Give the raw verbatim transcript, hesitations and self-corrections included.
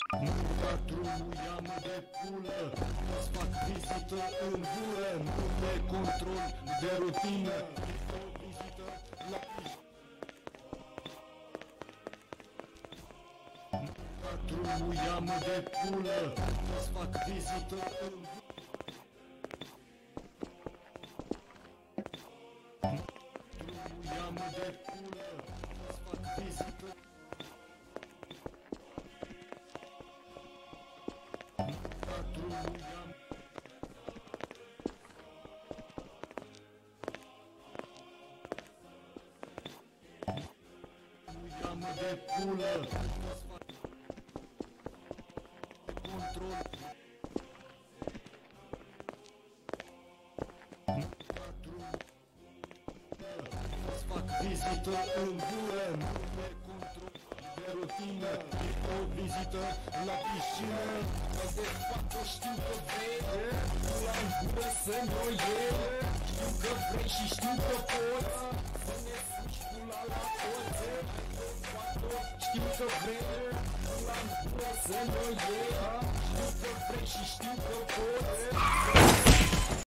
Da drumul, ia-mă de pulă, îți fac vizită în gură, nu de control, de rutină. O vizită la piscină. Da drumul, ia-mă de pulă, îți fac vizită în gură. Drumul, ia-mă de pulă, îți fac vizită. Ia-mă de pulă, control. Îți fac vizită în gură, nu de control, de rutină. O vizită la piscină, de fapt o știu că vrei, pula în gură să ne o iei. Știu că vrei și știu că poți să ne fugi pula la toți. Știu că vrei, pula în gură să ne o iei. Știu că vrei și știu că poți.